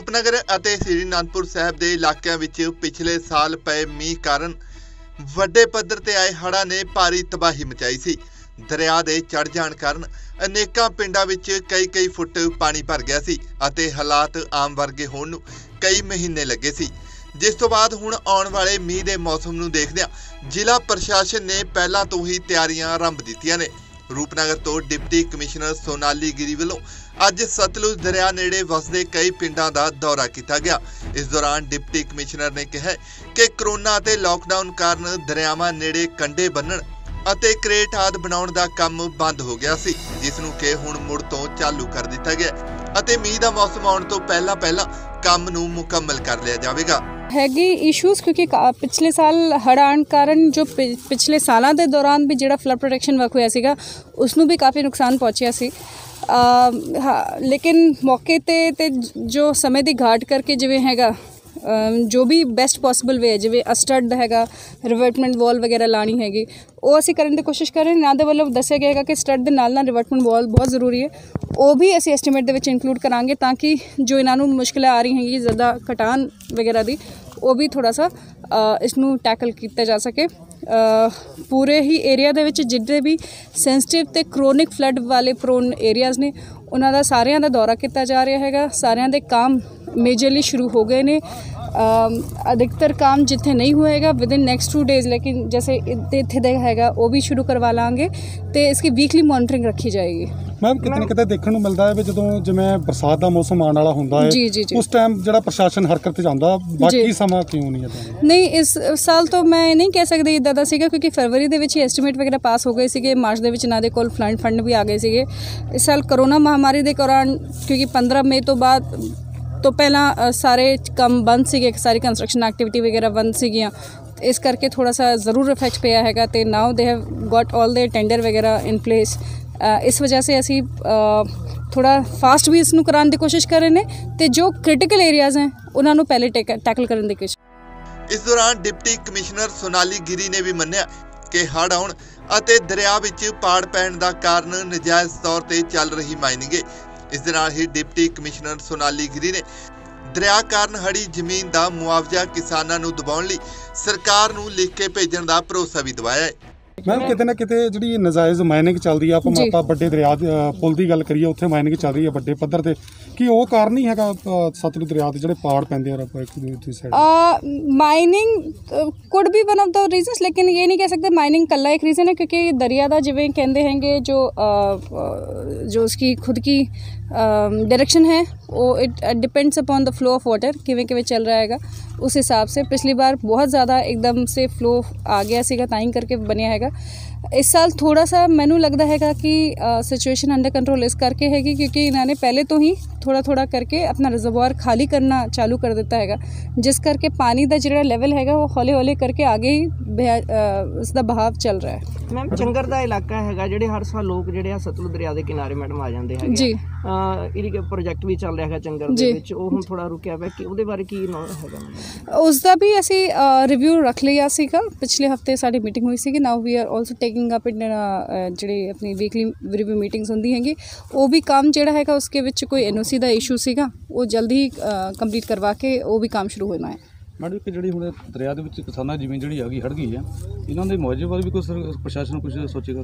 ਰੂਪਨਗਰ ਅਤੇ ਸ੍ਰੀ ਅਨੰਦपुਰ ਸਾਹਿਬ ਦੇ ਇਲਾਕਿਆਂ ਵਿੱਚ ਪਿਛਲੇ ਸਾਲ ਪਏ ਮੀਂਹ ਕਾਰਨ ਵੱਡੇ ਪੱਧਰ ਤੇ ਆਏ ਹੜ੍ਹਾਂ ਨੇ ਭਾਰੀ ਤਬਾਹੀ ਮਚਾਈ ਸੀ। ਦਰਿਆ ਦੇ ਚੜ ਜਾਣ ਕਾਰਨ ਅਨੇਕਾਂ ਪਿੰਡਾਂ ਵਿੱਚ ਕਈ ਫੁੱਟ ਪਾਣੀ ਭਰ ਗਿਆ ਸੀ ਅਤੇ ਹਾਲਾਤ ਆਮ ਵਰਗੇ ਹੋਣ ਨੂੰ ਕਈ ਮਹੀਨੇ ਲੱਗੇ ਸੀ। ਜਿਸ ਤੋਂ ਬਾਅਦ ਹੁਣ ਆਉਣ ਵਾਲੇ ਮੀਂਹ ਦੇ ਮੌਸਮ ਨੂੰ ਦੇਖਦਿਆਂ ਜ਼ਿਲ੍ਹਾ ਪ੍ਰਸ਼ਾਸਨ ਨੇ ਪਹਿਲਾਂ ਤੋਂ ਹੀ ਤਿਆਰੀਆਂ ਆਰੰਭ ਦਿੱਤੀਆਂ ਨੇ। ਰੂਪਨਗਰ ਤੋਂ ਡਿਪਟੀ ਕਮਿਸ਼ਨਰ ਸੋਨਾਲੀ ਗਿਰੀ ਵੱਲੋਂ ਅੱਜ ਸਤਲੁਜ ਦਰਿਆ ਨੇੜੇ ਵਸਦੇ ਕਈ ਪਿੰਡਾਂ ਦਾ ਦੌਰਾ ਕੀਤਾ ਗਿਆ। ਇਸ ਦੌਰਾਨ ਡਿਪਟੀ ਕਮਿਸ਼ਨਰ ਨੇ ਕਿਹਾ ਕਿ ਕਰੋਨਾ ਅਤੇ ਲਾਕਡਾਊਨ ਕਾਰਨ ਦਰਿਆਵਾਂ ਨੇੜੇ ਕੰਢੇ ਬੰਨਣ ਅਤੇ ਕ੍ਰੇਟ ਆਦਿ ਬਣਾਉਣ ਦਾ ਕੰਮ ਬੰਦ ਹੋ ਗਿਆ ਸੀ, ਜਿਸ ਨੂੰ ਕਿ ਹੁਣ ਮੁੜ ਤੋਂ ਚਾਲੂ ਕਰ ਦਿੱਤਾ ਗਿਆ ਅਤੇ ਮੀਂਹ ਦਾ ਮੌਸਮ ਆਉਣ ਤੋਂ ਪਹਿਲਾਂ ਕੰਮ ਨੂੰ ਮੁਕੰਮਲ ਕਰ ਲਿਆ ਜਾਵੇਗਾ। हैगी इशूज़ क्योंकि पिछले साल हड़ आने कारण जो पिछले सालों के दौरान भी जो फ्लड प्रोटेक्शन वर्क होया सीगा उसनू भी काफ़ी नुकसान पहुँचा सी। लेकिन मौके ते जो समय की घाट करके जिवें हैगा जो भी बेस्ट पॉसिबल वे है जिवें अस्टड हैगा रिवर्टमेंट वॉल वगैरह लानी हैगी वो असीं करन दी कोशिश कर रहे हैं। इन्हां दे वल्लों दस्सिया गया है कि स्टड दे नाल रिवर्टमेंट वॉल बहुत ज़रूरी है, वो भी असीं एस्टीमेट दे विच इंक्लूड करांगे ताकि जो इन्हां नूं मुश्किलां आ रही हैं ज़्यादा कटान वगैरह दी वो भी थोड़ा सा इसनूं टैकल किया जा सके। पूरे ही एरिया दे विच जितने भी सेंसिटिव ते क्रोनिक फ्लड वाले प्रोन एरियाज़ ने उन्हां दा सारियां दा दौरा किया जा रहा हैगा। सारियां दे काम मेजरली शुरू हो गए ने। अधिकतर काम जिथे नहीं होएगा विद इन नैक्सट 2 डेज़, लेकिन जैसे इत्थे हैगा वो भी शुरू करवा लांगे तो इसकी वीकली मॉनिटरिंग रखी जाएगी। मैम कितने कितने देखने को मिलता है भी जो जिवें बरसात का मौसम आने वाला होंदा है जी उस टाइम जो प्रशासन हरकत जाता बाकी समा क्यों नहीं है? नहीं इस साल तो मैं नहीं कह सकती इदा दा सीगा क्योंकि फरवरी दे विच एस्टीमेट वगैरह पास हो गए सीगे, मार्च दे विच इन्हां दे कोल फंड भी आ गए सीगे। इस साल कोरोना महामारी के दौरान क्योंकि 15 मई तो बाद तो पहला सारे काम बंद सीगे, सारी कंस्ट्रक्शन एक्टिविटी वगैरह बंद सीगियां, इस करके थोड़ा सा ज़रूर इफेक्ट पिया हैगा। तो now they have got all the tender वगैरह इन प्लेस। इस वजह से असी थोड़ा फास्ट भी इसनूं कराने की कोशिश कर रहे हैं तो जो क्रिटिकल एरियाज़ हैं उन्होंने पहले टैकल करने की कोशिश। इस दौरान डिप्टी कमिश्नर सोनाली गिरी ने भी मन्निया कि हड़ आउण ਅਤੇ दरिया विच पाड़ पैण दा कारण नजायज़ तौर ते चल रही माइनिंग है। इस दे नाल ही डिप्टी कमिश्नर सोनाली गिरी ने दरिया कारण हड़ी जमीन का मुआवजा किसानां नूं दिवाउण लई सरकार नूं लिख के भेजण दा भरोसा भी दिवाया है। मैम किते ना किते जिहड़ी नजायज़ माइनिंग चल रही है ਆਪਾਂ ਵੱਡੇ ਦਰਿਆ ਪੁਲ ਦੀ ਗੱਲ ਕਰੀਏ ਉੱਥੇ ਮਾਈਨਿੰਗ ਚੱਲ ਰਹੀ ਹੈ ਵੱਡੇ ਪੱਧਰ ਤੇ ਕਿ ਉਹ ਕਾਰਨ ਨਹੀਂ ਹੈਗਾ ਸਤਲੁਜ ਦਰਿਆ ਦੇ ਜਿਹੜੇ ਪਾੜ ਪੈਂਦੇ ਆ ਇੱਕ ਦੂਜੀ ਸਾਈਡ? माइनिंग कुड भी वन ऑफ द रीजनस, लेकिन ये नहीं कह सकते माइनिंग कल्ला एक रीज़न है क्योंकि दरिया का जिवें कहते हैंगे जो उसकी खुद की डायरेक्शन है वो it depends upon the flow of water किवें चल रहा हैगा। उस हिसाब से पिछली बार बहुत ज़्यादा एकदम से फ्लो आ गया सीगा ताई करके बनया हैगा। इस साल थोड़ा सा मैनू लगता हैगा कि सिचुएशन अंडर कंट्रोल इस करके हैगी क्योंकि इन्होंने पहले तो ही थोड़ा करके अपना रिजर्वायर खाली करना चालू कर दिता हैगा, जिस करके पानी का जो लेवल हैगा वो हौले करके आगे ही उसका बहाव चल रहा है। मैम चंगर का इलाका हैगा जिहड़े हर साल लोग जिहड़े सतलुज दरिया के किनारे मैडम आ जाते हैं जी। इहदा प्रोजेक्ट भी चल रहा है चंगर दे विच, ਉਹ ਹੁਣ ਥੋੜਾ ਰੁਕਿਆ ਪਿਆ ਕਿ ਉਹਦੇ ਬਾਰੇ ਕੀ ਹੈਗਾ? उसका भी ਅਸੀਂ रिव्यू रख लिया सीगा। पिछले हफ्ते साडी मीटिंग हुई सी। Now we are also taking up in ਜਿਹੜੀ अपनी वीकली रिव्यू मीटिंग्स ਹੁੰਦੀ ਹੈਗੀ ਉਹ भी काम ਜਿਹੜਾ ਹੈਗਾ उसके ਵਿੱਚ कोई NOC ਦਾ इशू ਸੀਗਾ ਉਹ जल्दी कंप्लीट करवा के वो भी काम शुरू होना है। मैडम कि जी हुण दरिया के विच किसानां दी ज़मीन जिहड़ी हैगी हड़ गई है, इन्हां दे मुआवजे बारे भी कुछ प्रशासन कुछ सोचेगा?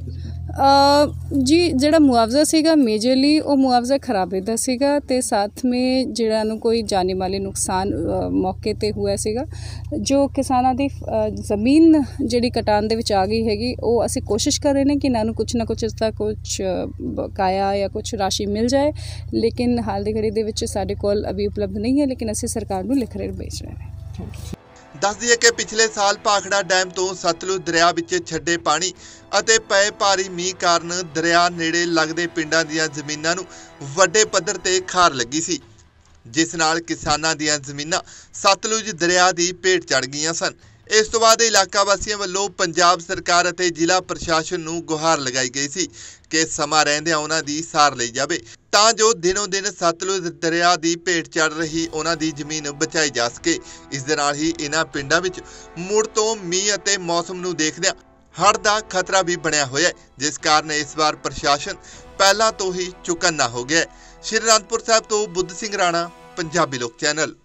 जी जिहड़ा मुआवजा सीगा मेजरली वो मुआवजा खराबे दा सीगा ते साथ में जिहड़ा नूं कोई जानी माली नुकसान मौके ते हुआ सीगा। जो किसानां दी ज़मीन जिहड़ी कटान दे विच आ गई हैगी वो असीं कोशिश कर रहे हैं कि इन्हां नूं कुछ ना कुछ इसदा कुछ बकाया या कुछ राशि मिल जाए, लेकिन हाल दी घड़ी दे विच साडे कोल अभी उपलब्ध नहीं है, लेकिन असीं सरकार नूं लिख रहे भेज रहे हैं। दस दिए कि पिछले साल भाखड़ा डैम तो सतलुज दरिया विच छड्डे पानी ਅਤੇ ਪਏ ਭਾਰੀ ਮੀਂਹ ਕਾਰਨ ਦਰਿਆ ਨੇੜੇ ਲੱਗਦੇ ਪਿੰਡਾਂ ਦੀਆਂ ਜ਼ਮੀਨਾਂ ਨੂੰ ਵੱਡੇ ਪੱਧਰ ਤੇ ਖਾਰ ਲੱਗੀ ਸੀ, ਜਿਸ ਨਾਲ ਕਿਸਾਨਾਂ ਦੀਆਂ ਜ਼ਮੀਨਾਂ ਸਤਲੁਜ ਦਰਿਆ ਦੀ ਭੇਟ ਚੜ ਗਈਆਂ ਸਨ। ਇਸ ਤੋਂ ਬਾਅਦ ਇਲਾਕਾ ਵਾਸੀਆਂ ਵੱਲੋਂ ਪੰਜਾਬ ਸਰਕਾਰ ਅਤੇ ਜ਼ਿਲ੍ਹਾ ਪ੍ਰਸ਼ਾਸਨ ਨੂੰ ਗੁਹਾਰ ਲਗਾਈ ਗਈ ਸੀ ਕਿ ਸਮਾਂ ਰਹਿੰਦਿਆਂ ਉਹਨਾਂ ਦੀ ਸਾਰ ਲਈ ਜਾਵੇ ਤਾਂ ਜੋ ਦਿਨੋਂ ਦਿਨ ਸਤਲੁਜ ਦਰਿਆ ਦੀ ਭੇਟ ਚੜ ਰਹੀ ਉਹਨਾਂ ਦੀ ਜ਼ਮੀਨ ਬਚਾਈ ਜਾ ਸਕੇ। ਇਸ ਦੇ ਨਾਲ ਹੀ ਇਹਨਾਂ ਪਿੰਡਾਂ ਵਿੱਚ ਮੁੜ ਤੋਂ ਮੀਂਹ ਅਤੇ ਮੌਸਮ ਨੂੰ ਦੇਖਦਿਆਂ ਹੜ੍ਹ ਦਾ ਖਤਰਾ ਵੀ ਬਣਿਆ ਹੋਇਆ ਹੈ, ਜਿਸ ਕਾਰਨ ਇਸ ਵਾਰ ਪ੍ਰਸ਼ਾਸਨ ਪਹਿਲਾਂ ਤੋਂ ਹੀ ਚੁਕੰਨਾ ਹੋ ਗਿਆ ਹੈ। ਸ਼੍ਰੀ ਅਨੰਦਪੁਰ ਸਾਹਿਬ ਤੋਂ ਬੁੱਧ ਸਿੰਘ ਰਾਣਾ, ਪੰਜਾਬੀ ਲੋਕ ਚੈਨਲ।